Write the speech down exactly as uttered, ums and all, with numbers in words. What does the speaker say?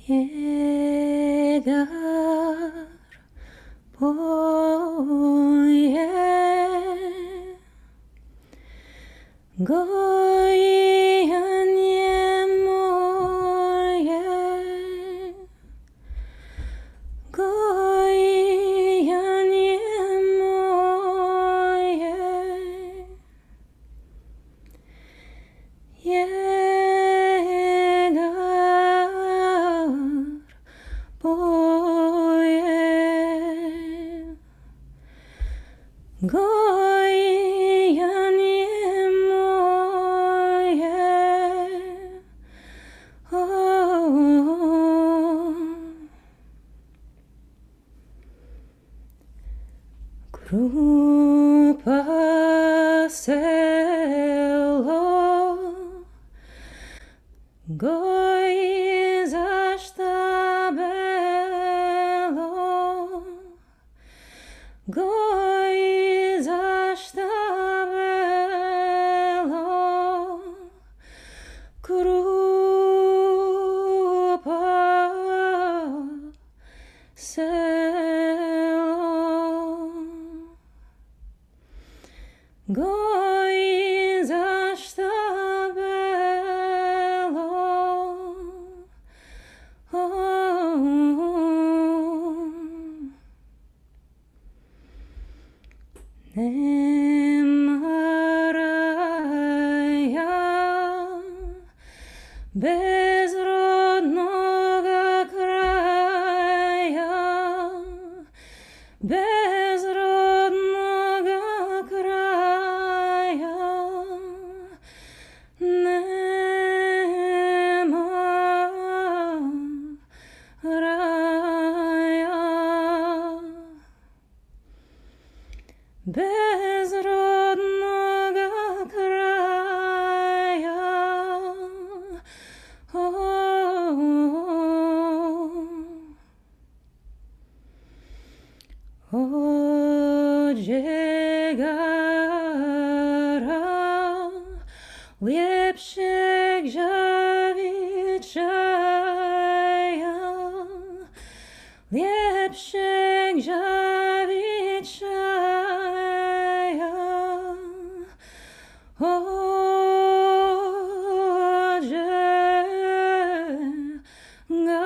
Yegar boye goyan yemoye goyan yemoye yegar boye goyan yemoye oh grupa selo goi zaštabelo goi zaštabelo grupa selo goi zaštabelo Немарая безродного края, безродного края, немарая. Безродного края, Отже гора лепших жавичая, лепших жавичая, Отже гора